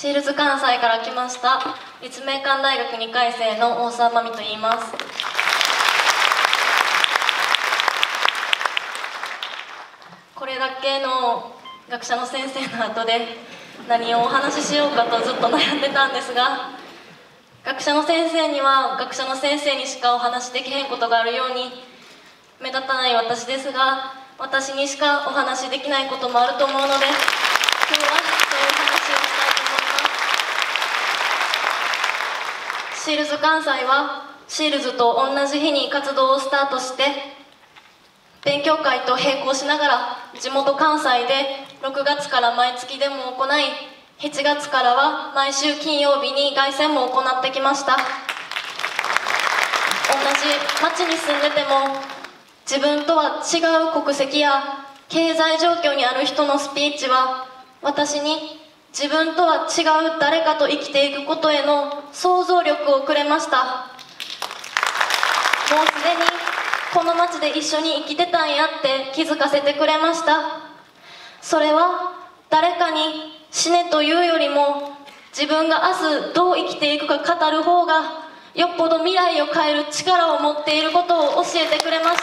シールズ関西から来ました立命館大学2回生の大沢真美と言います。これだけの学者の先生の後で何をお話ししようかとずっと悩んでたんですが、学者の先生には学者の先生にしかお話しできへんことがあるように、目立たない私ですが私にしかお話しできないこともあると思うので、今日はそういう話をしたいと思います。シールズ関西はシールズと同じ日に活動をスタートして、勉強会と並行しながら地元関西で6月から毎月デモを行い、7月からは毎週金曜日に凱旋も行ってきました。同じ町に住んでても自分とは違う国籍や経済状況にある人のスピーチは私に自分とは違う誰かと生きていくことへの想像力をくれました。もうすでにこの町で一緒に生きてたんやって気づかせてくれました。それは誰かに死ねというよりも自分が明日どう生きていくか語る方がよっぽど未来を変える力を持っていることを教えてくれました。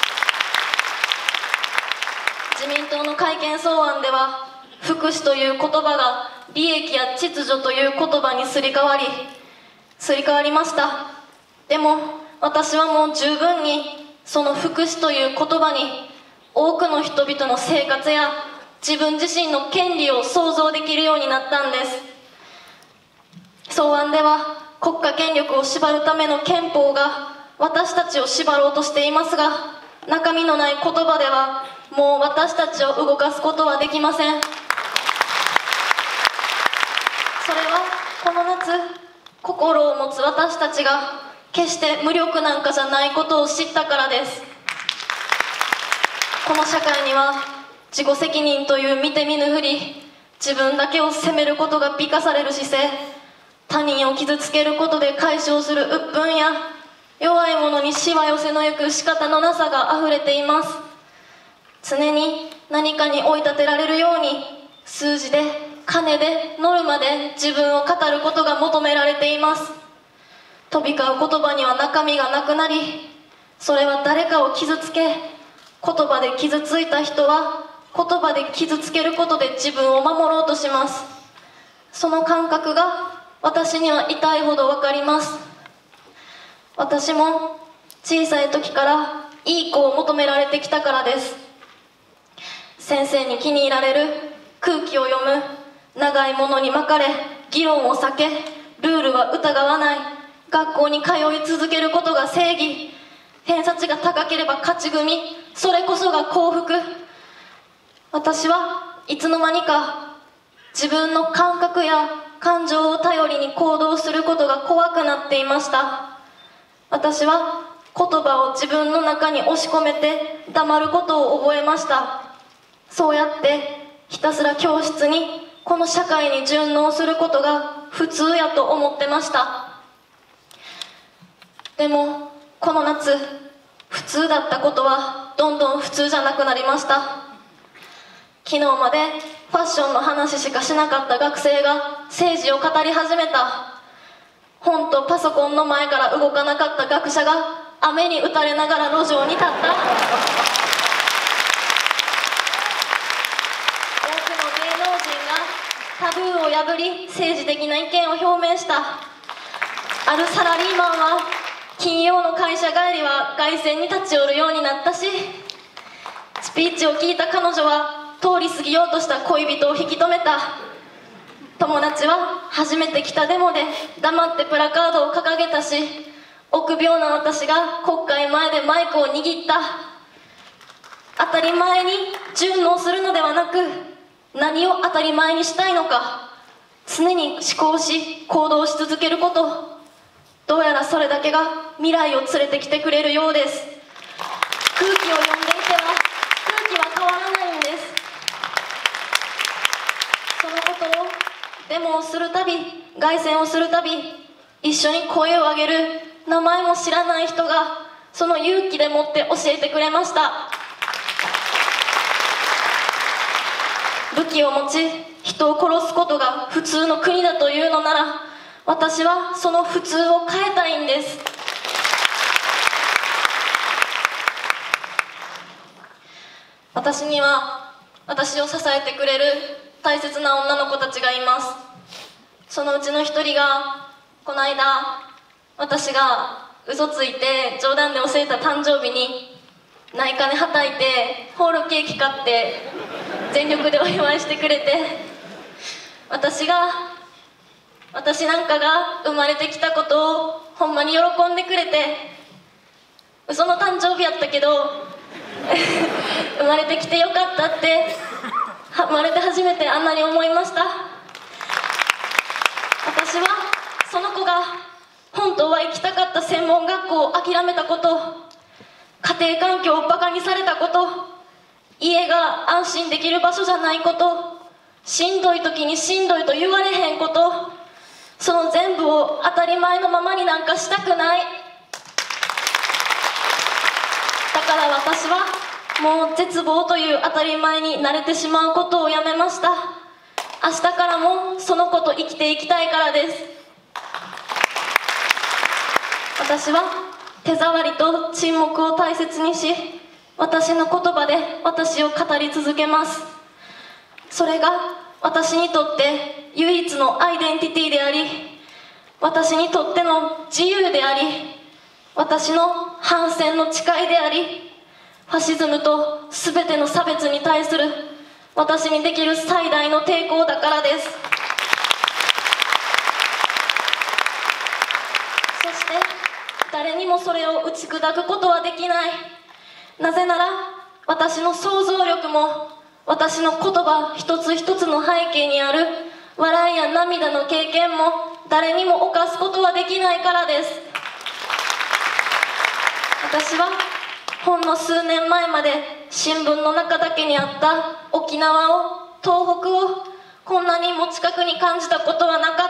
自民党の改憲草案では福祉という言葉が利益や秩序という言葉にすり替わりました。でも私はもう十分にその福祉という言葉に多くの人々の生活や自分自身の権利を想像できるようになったんです。草案では国家権力を縛るための憲法が私たちを縛ろうとしていますが、中身のない言葉ではもう私たちを動かすことはできません。それはこの夏、心を持つ私たちが決して無力なんかじゃないことを知ったからです。この社会には自己責任という見て見ぬふり、自分だけを責めることが美化される姿勢、他人を傷つけることで解消する鬱憤や弱い者にしわ寄せのゆく仕方のなさがあふれています。常に何かに追い立てられるように数字で金でノルマで自分を語ることが求められています。飛び交う言葉には中身がなくなり、それは誰かを傷つけ、言葉で傷ついた人は言葉で傷つけることで自分を守ろうとします。その感覚が私には痛いほど分かります。私も小さい時からいい子を求められてきたからです。先生に気に入られる、空気を読む、長いものに巻かれ議論を避け、ルールは疑わない、学校に通い続けることが正義、偏差値が高ければ勝ち組、それこそが幸福。私はいつの間にか自分の感覚や感情を頼りに行動することが怖くなっていました。私は言葉を自分の中に押し込めて黙ることを覚えました。そうやってひたすら教室にこの社会に順応することが普通やと思ってました。でもこの夏、普通だったことはどんどん普通じゃなくなりました。昨日までファッションの話しかしなかった学生が政治を語り始めた。本とパソコンの前から動かなかった学者が雨に打たれながら路上に立った。多くの芸能人がタブーを破り政治的な意見を表明した。あるサラリーマンは金曜の会社帰りは凱旋に立ち寄るようになったし、スピーチを聞いた彼女は通り過ぎようとした恋人を引き止めた。友達は初めて来たデモで黙ってプラカードを掲げたし、臆病な私が国会前でマイクを握った。当たり前に順応するのではなく、何を当たり前にしたいのか常に思考し行動し続けること、どうやらそれだけが未来を連れてきてくれるようです。空気を読んでいては空気は変わらないんです。そのことをデモをするたび、凱旋をするたび、一緒に声を上げる名前も知らない人がその勇気でもって教えてくれました。武器を持ち人を殺すことが普通の国だというのなら、私はその普通を変えたいんです。私には私を支えてくれる大切な女の子たちがいます。そのうちの一人がこの間、私が嘘ついて冗談で教えた誕生日に内科ではたいてホールケーキ買って全力でお祝いしてくれて、私なんかが生まれてきたことをほんまに喜んでくれて、嘘の誕生日やったけど生まれてきてよかったって、生まれて初めてあんなに思いました。私はその子が本当は行きたかった専門学校を諦めたこと、家庭環境をバカにされたこと、家が安心できる場所じゃないこと、しんどい時にしんどいと言われへんこと、その全部を当たり前のままになんかしたくない。だから私はもう絶望という当たり前に慣れてしまうことをやめました。明日からもその子と生きていきたいからです。私は手触りと沈黙を大切にし、私の言葉で私を語り続けます。それが私にとって唯一のアイデンティティであり、私にとっての自由であり、私の反戦の誓いであり、ファシズムと全ての差別に対する私にできる最大の抵抗だからです。そして誰にもそれを打ち砕くことはできない。なぜなら私の想像力も私の言葉一つ一つの背景にある笑いや涙の経験も誰にも侵すことはできないからです。私はほんの数年前まで新聞の中だけにあった沖縄を、東北をこんなにも近くに感じたことはなかった。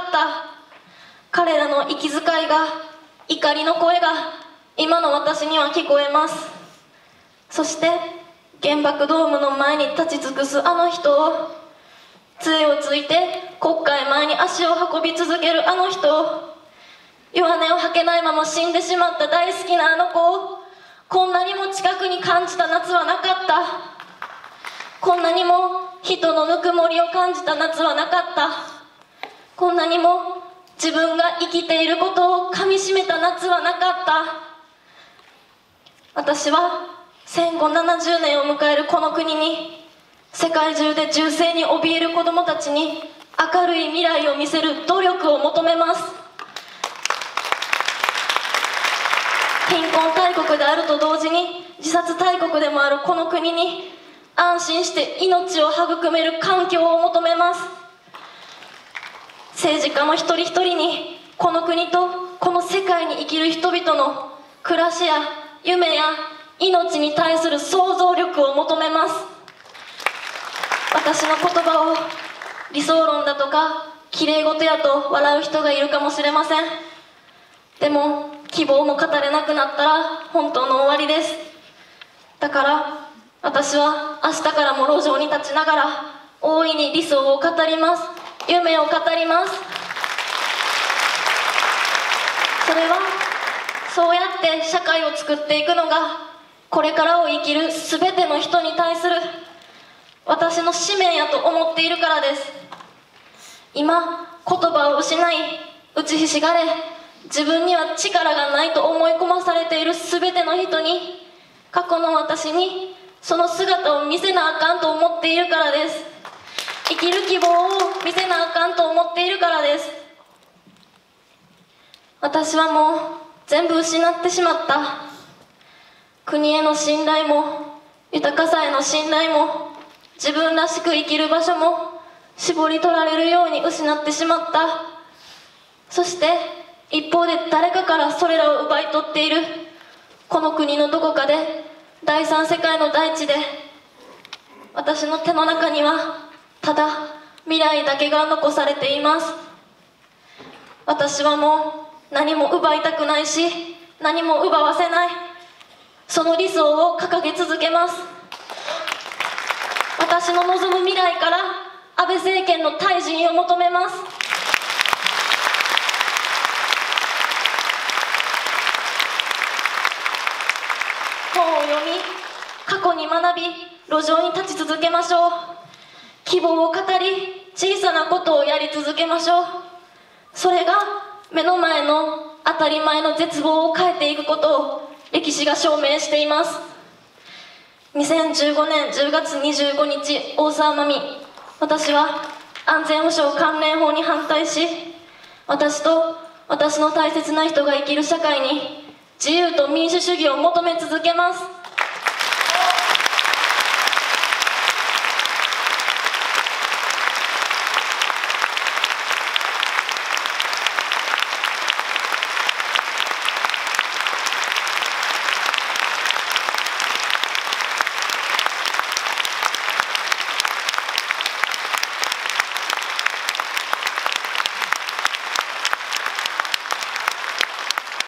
彼らの息遣いが、怒りの声が今の私には聞こえます。そして原爆ドームの前に立ち尽くすあの人を、杖をついて国会前に足を運び続けるあの人を、弱音を吐けないまま死んでしまった大好きなあの子を、こんなにも近くに感じた夏はなかった。こんなにも人のぬくもりを感じた夏はなかった。こんなにも自分が生きていることをかみしめた夏はなかった。私は戦後70年を迎えるこの国に、世界中で銃声に怯える子どもたちに明るい未来を見せる努力を求めます。貧困大国であると同時に自殺大国でもあるこの国に、安心して命を育める環境を求めます。政治家の一人一人にこの国とこの世界に生きる人々の暮らしや夢や命に対する想像力を求めます。私の言葉を理想論だとか綺麗事やと笑う人がいるかもしれません。でも希望も語れなくなったら本当の終わりです。だから私は明日からも路上に立ちながら大いに理想を語ります。夢を語ります。それはそうやって社会を作っていくのが、これからを生きる全ての人に対する私の使命やと思っているからです。今言葉を失い打ちひしがれ、自分には力がないと思い込まされている全ての人に、過去の私にその姿を見せなあかんと思っているからです。生きる希望を見せなあかんと思っているからです。私はもう全部失ってしまった。国への信頼も豊かさへの信頼も自分らしく生きる場所も絞り取られるように失ってしまった。そして一方で誰かからそれらを奪い取っているこの国のどこかで、第三世界の大地で、私の手の中にはただ未来だけが残されています。私はもう何も奪いたくないし、何も奪わせない、その理想を掲げ続けます。私の望む未来から安倍政権の退陣を求めます。本を読み、過去に学び、路上に立ち続けましょう。希望を語り、小さなことをやり続けましょう。それが目の前の当たり前の絶望を変えていくことを歴史が証明しています。2015年10月25日、大沢まみ。私は安全保障関連法に反対し、私と私の大切な人が生きる社会に自由と民主主義を求め続けます。